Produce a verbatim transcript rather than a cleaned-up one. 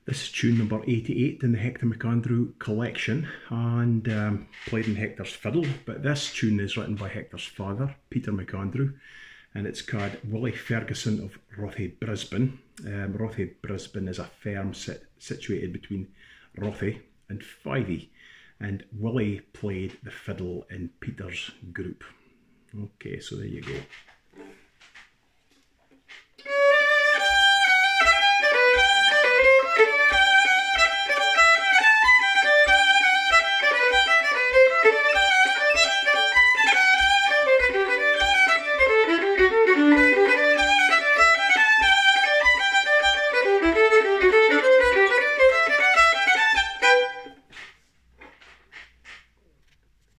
This is tune number eighty-eight in the Hector MacAndrew collection, and um, played in Hector's fiddle, but this tune is written by Hector's father, Peter MacAndrew, and it's called Willie Ferguson of Rothay, Brisbane. Um, Rothay, Brisbane is a firm sit situated between Rothay and Fyvie, and Willie played the fiddle in Peter's group. Okay, so there you go.